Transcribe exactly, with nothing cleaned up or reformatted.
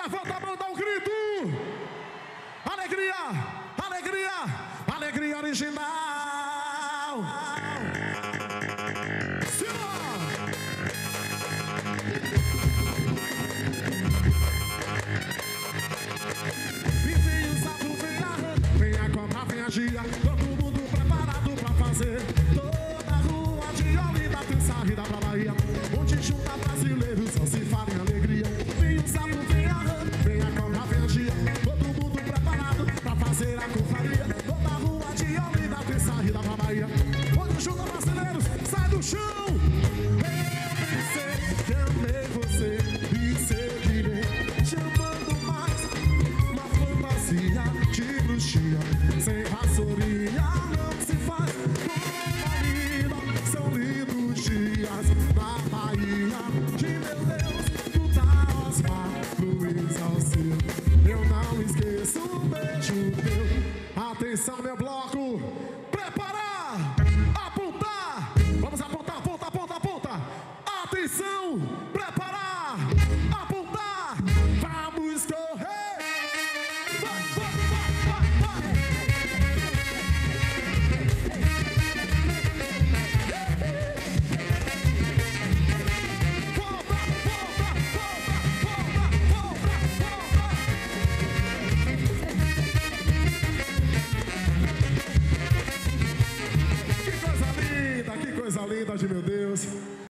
Levanta a mão, dá um grito. Alegria, alegria, alegria original. E vem o sapo, vem a rã, vem a cobra, vem a gia. Todo mundo preparado pra fazer. Toda a rua de Olinda tem saída pra Bahia, onde junta brasileiros, só se fala em alegria. Vem o sapo, vem a rã, vem a cobra, vem a gia. Todo mundo preparado pra fazer a confraria. Toda a rua de Olinda tem saída pra Bahia, onde junta brasileiros, sai do chão. Eu pensei que amei você e seguirei, chamando mais uma fantasia de bruxinha. Sem vassourinha não se faz companhia. São lindos dias na Bahia, de meu Deus, do Taosmar, Luiz Alceu. Eu não esqueço um beijo teu. Atenção, meu bloco.